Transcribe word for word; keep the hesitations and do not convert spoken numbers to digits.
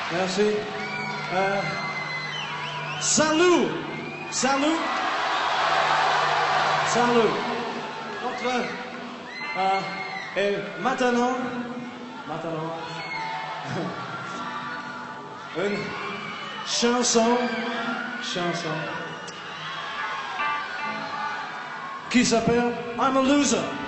Merci. Euh, salut. Salut. Salut. Notre, euh, et maintenant, maintenant, une chanson, chanson, qui s'appelle I'm a Loser.